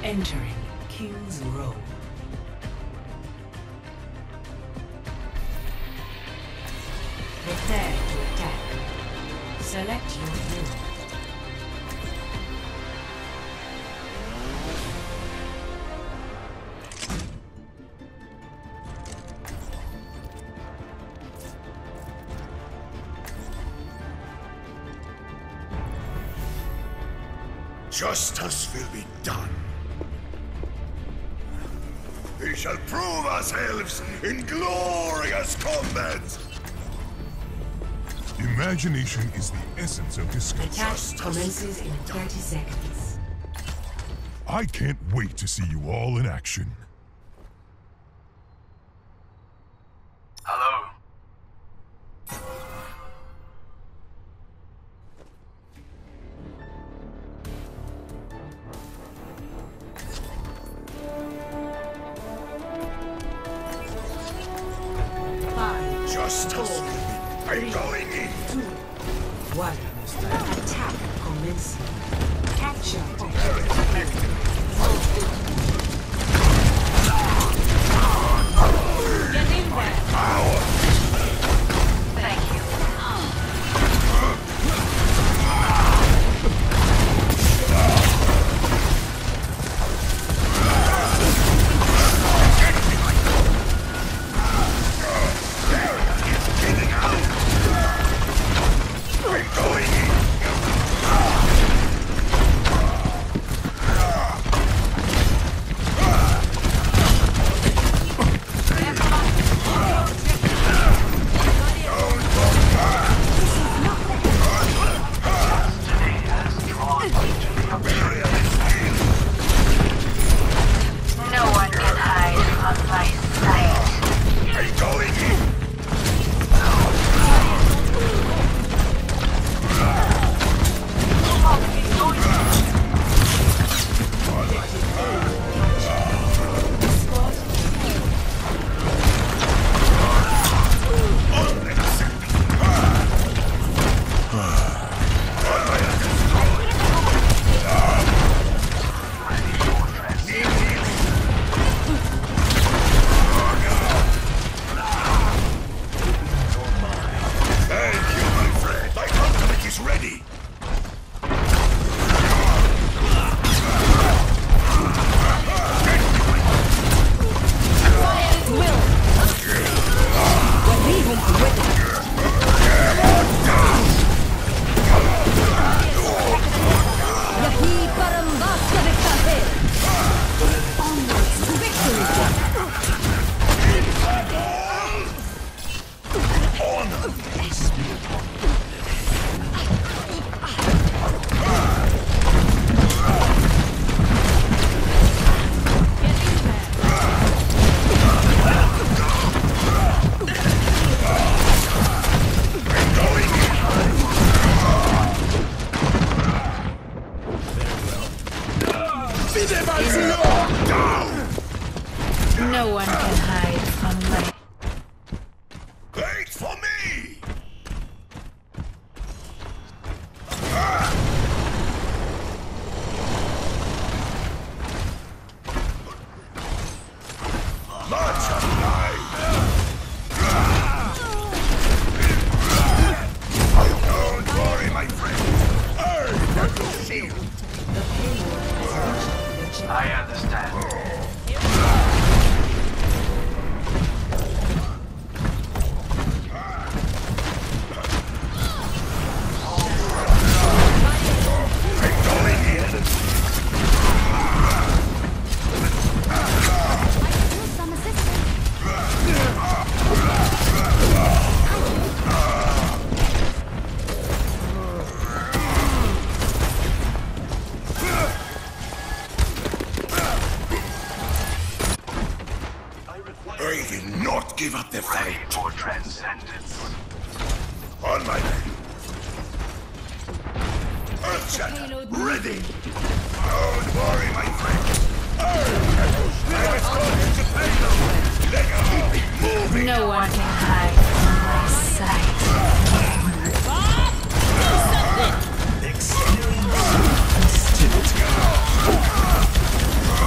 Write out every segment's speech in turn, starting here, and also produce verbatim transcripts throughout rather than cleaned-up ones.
Entering King's Row. Prepare to attack. Select your hero. Justice will be done. We shall prove ourselves in glorious combat! Imagination is the essence of discovery. Attack commences in thirty seconds. I can't wait to see you all in action. Hello? Five, Justice four, will be... I'm going in! two, one. Attack commencing. Capture objective. Get in there. Thank you. I'm going in! No one can hide from my sight. I'm going in! Thank you, my friend! My ultimate is ready! No one can hide from my... Wait for me! Much alive! Don't worry, my friend. I have the shield. I understand. I will not give up the Ready fight. for transcendence. On my way. Earthshatter, ready! Don't worry, my friend. I was going to payload. Let go. Keep moving. No one can hide from my sight. Experience.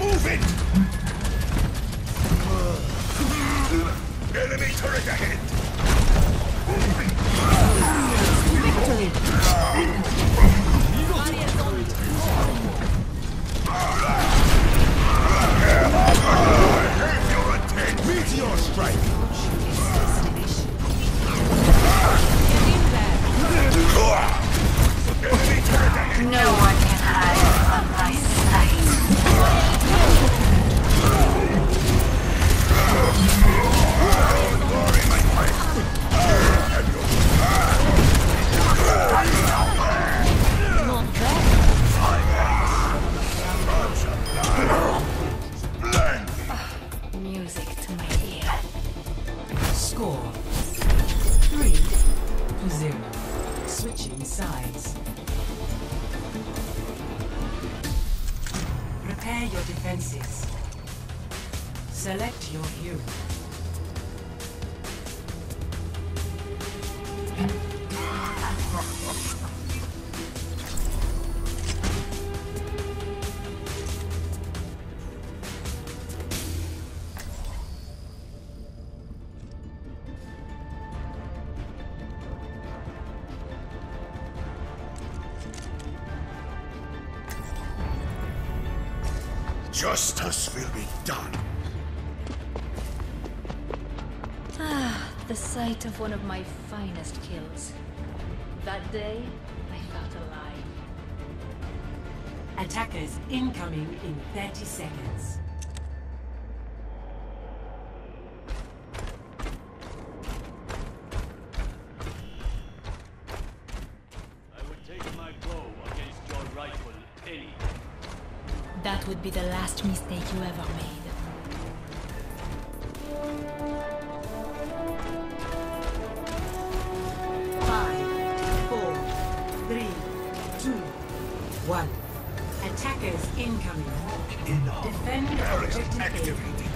Move it! Enemy turret ahead! Meteor strike! No one can hide from my sight. Music to my ear. Score three to zero. Switching sides. Prepare your defenses. Select your hero. Justice will be done. Ah, the sight of one of my finest kills. That day, I felt alive. Attackers incoming in thirty seconds. I would take my bow against your rifle any day. That would be the last mistake you ever made. Five, four, three, two, one. Attackers incoming. Defend objective A. Activated.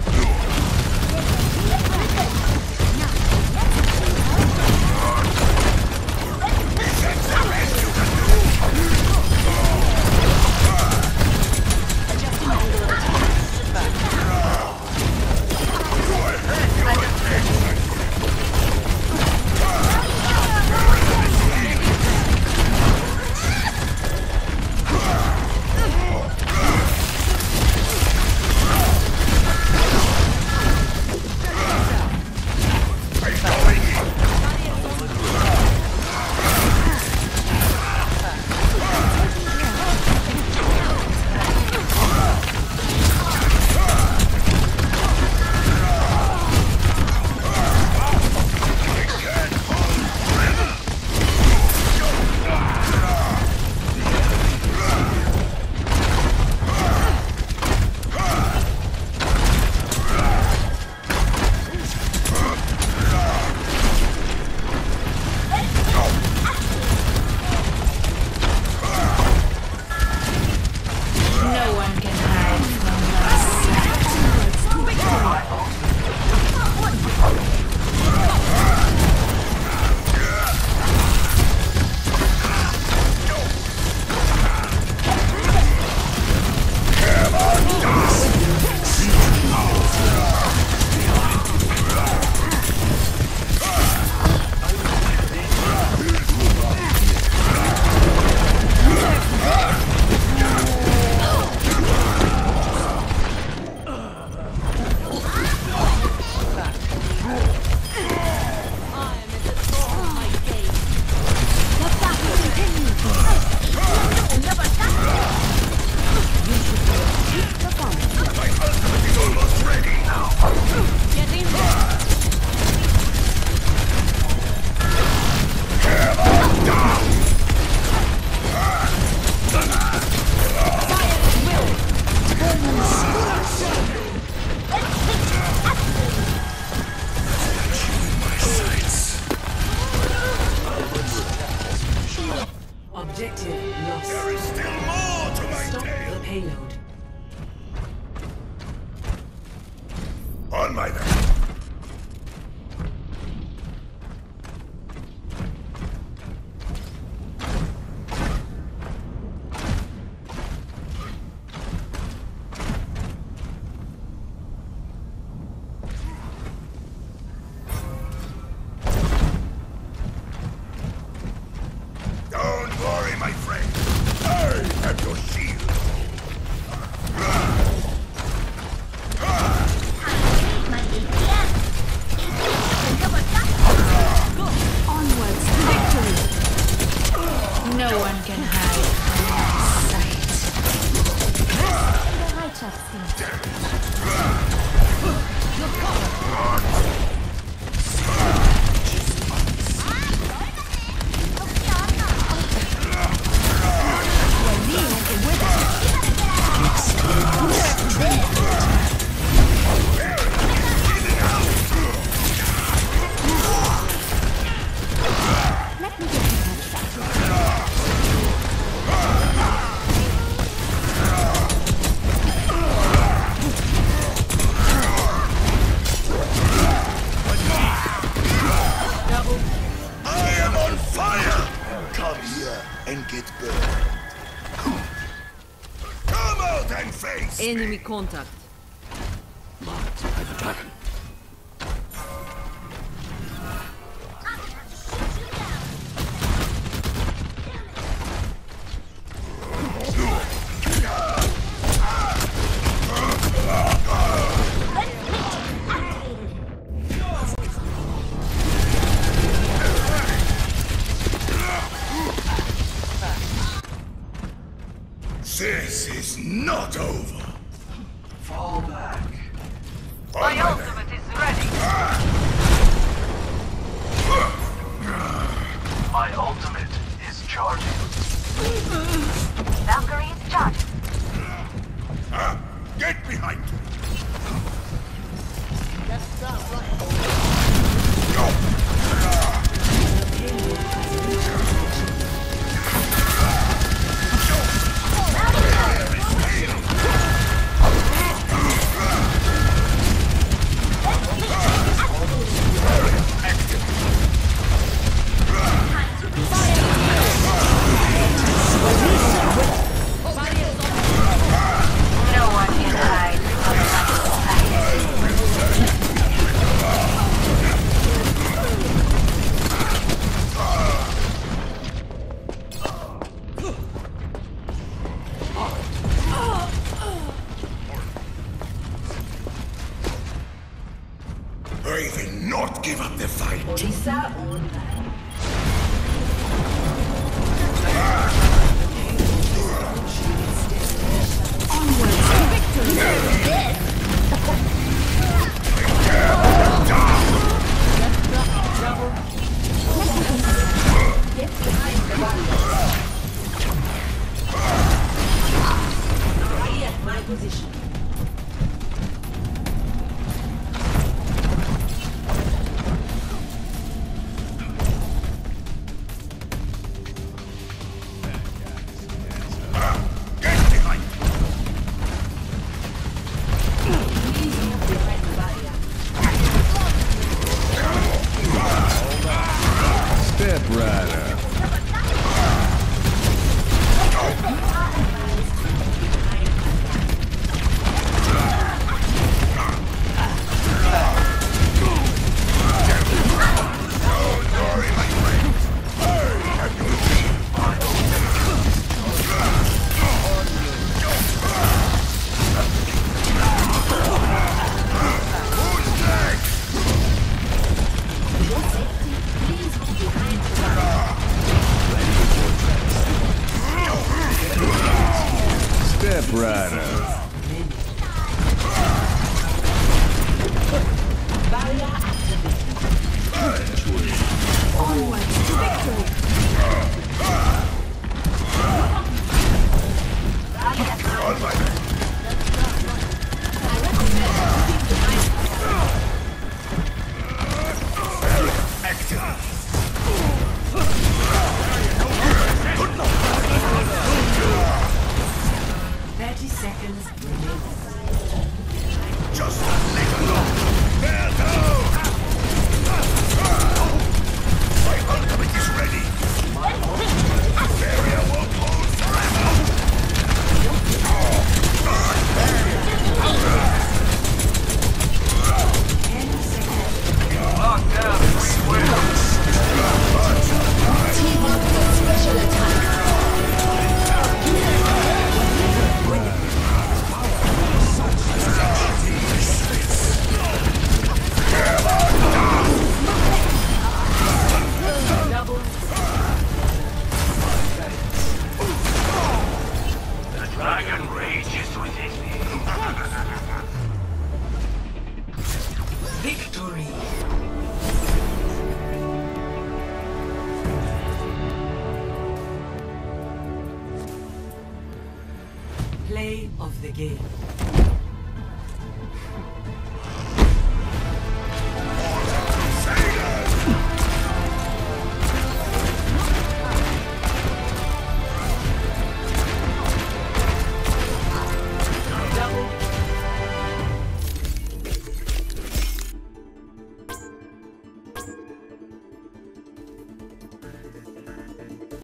On my back. have seen. And get burned. Come out and face Enemy me. contact. Marked by the dragon. This is not over. Fall back. My ultimate is ready. My ultimate is charging. Valkyrie is charged. Ah, get behind. No one can hide from Raven, not give up the fight. Step rider. Step rider. Thirty seconds remaining. Just a little longer. There go! My ultimate is ready. Barrier won't hold forever. Lock down three wins. Team up for special attack. Care the game.